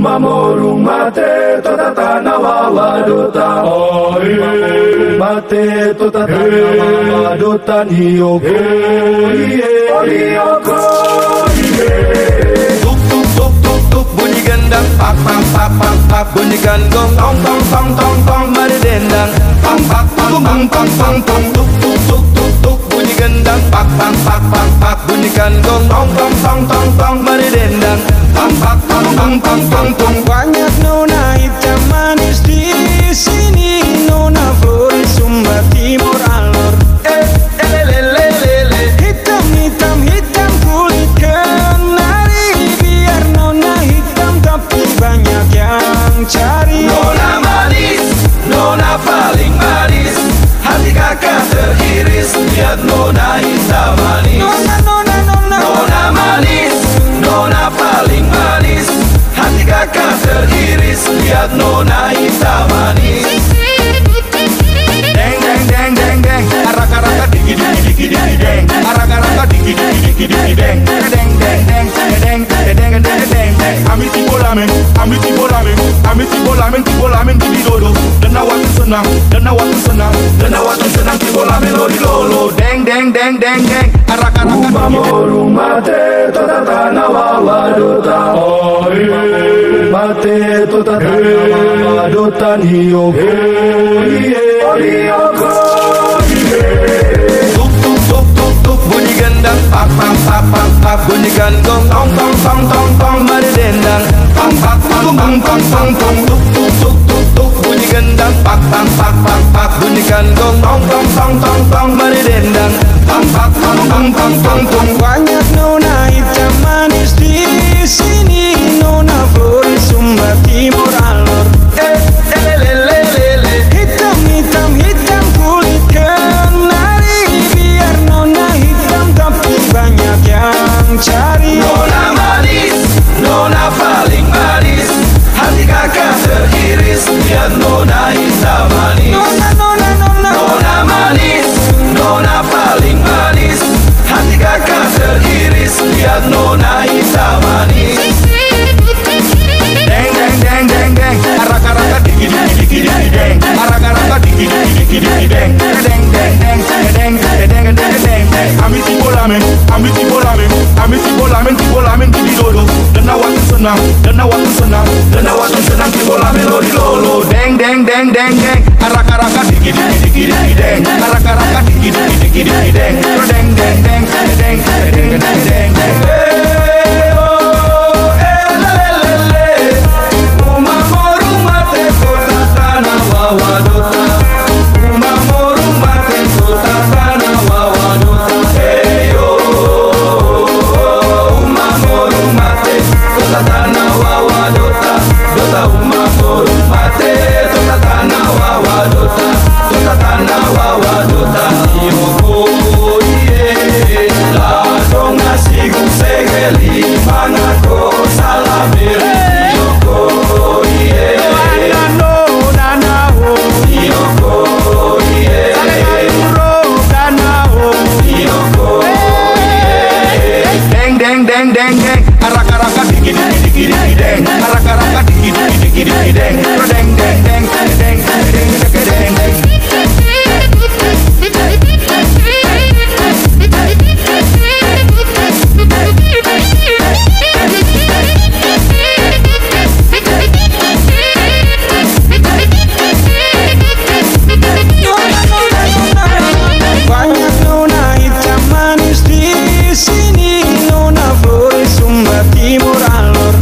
Umamorung mate totatana wawadota. Mate totatana wawadota niyoko. Niyoko. Tuk tuk tuk tuk tuk bunyi gendang, pak pak pak pak pak bunyi gandong, tong tong tong tong tong mari dendang, pak pak pak pak pak pak pak tuk tuk tuk tuk tuk bunyi gendang, pak pak pak pak pak bunyi gandong, tong tong tong tong tong mari dendang, pak pak pak pak pak pak pak. Banyak nona hitam manis di sini, nona Flores Sumba Timur Alor. Hitam hitam hitam kulit kenari, biar nona hitam tapi banyak yang cari. Nona manis, nona paling manis, hati kakak teriris lihat nona hitam manis. Nona nona nona Nona manis, nona paling manis, hati kakak teriris lihat nona hitam manis. Deng deng deng deng deng, arak-araka digi digi digi digi deng, arak-araka digi digi digi digi deng, deng deng deng deng deng deng deng deng. Amiti bolamen di dodo. Dan awak senang, bolamen lori lolo. Deng deng deng deng deng, arak-araka Umamorung mate totatana wawadota. Mate totatana wawadota niyoko. Niyoko. tuk tuk tuk tuk tuk bunyi gendang, pak pak pak pak pak bunyi gandong, tong tong tong tong tong mari dendang, pak pak pak pak pak pak pak tuk tuk tuk tuk tuk bunyi gendang, pak pak pak pak pak bunyi gandong, tong tong tong tong tong mari dendang, pak pak pak pak pak pak pak. banyak nona hitam manis di sini, nona Flores Sumba Timur Alor. Hitam hitam hitam kulit kenari, biar nona hitam tapi banyak yang cari. Nona manis, nona paling manis, hati kakak teriris lihat nona hitam manis. Nona nona nona Nona manis, nona paling manis, hati kakak teriris lihat nona hitam manis. Deng deng deng deng deng, arak-araka digi digi digi digi deng, arak-araka digi digi digi digi deng, deng deng deng deng deng deng deng deng. Amiti bolamen di dodo. Dan awak senang, bolamen lori lolo. Deng deng deng deng deng, arak-araka digi digi digi digi deng, arak-araka digi digi digi digi deng, deng deng deng deng deng deng deng deng. Umamorung mate totatana wawadota. Umamorung mate totatana wawadota. Heyo, umamorung mate totatana wawadota. Dota umamorung mate totatana wawadota. Totatana wawadota. Niyoko iye, ladong nasigong segeli mangako salamir. Niyoko iye, nona nao Niyoko iye, Niyoko iye. Deng deng deng deng deng, arak-araka digi digi digi digi deng, arak-araka digi digi digi digi deng, deng deng deng deng deng deng deng. banyak nona hitam manis di sini, nona Flores Sumba Timur Alor.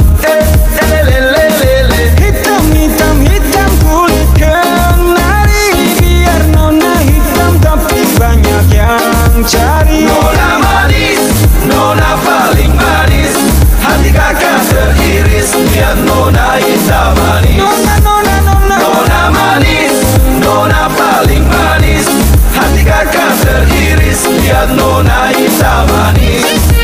Hitam hitam hitam kulit kenari, biar nona hitam tapi banyak yang cari. Nona manis, nona paling manis, hati kakak teriris lihat nona hitam manis. Nona nona nona Nona manis, nona paling manis, hati kakak teriris lihat nona hitam manis.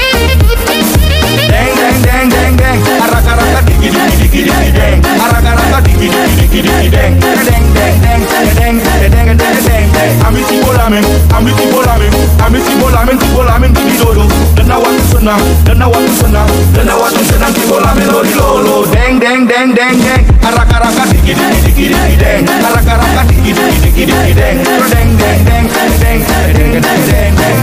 Deng deng deng deng deng, arak-araka digi digi digi digi deng, arak-araka digi digi digi digi deng, deng deng deng deng deng deng deng deng. Amiti bolamen di dodo. Dan awak senang, Dan awak senang, bolamen lori lolo. Deng deng deng deng deng, araka digi digi digi digi deng, araka digi digi digi digi deng, deng deng deng deng deng deng deng deng.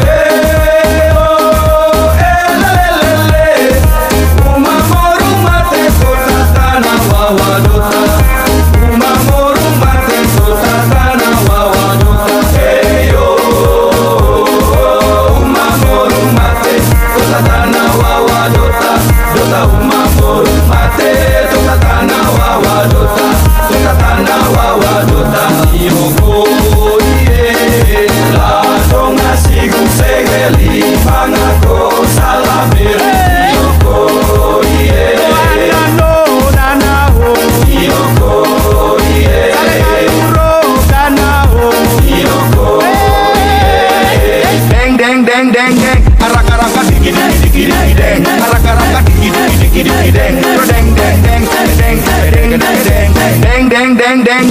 Deng deng deng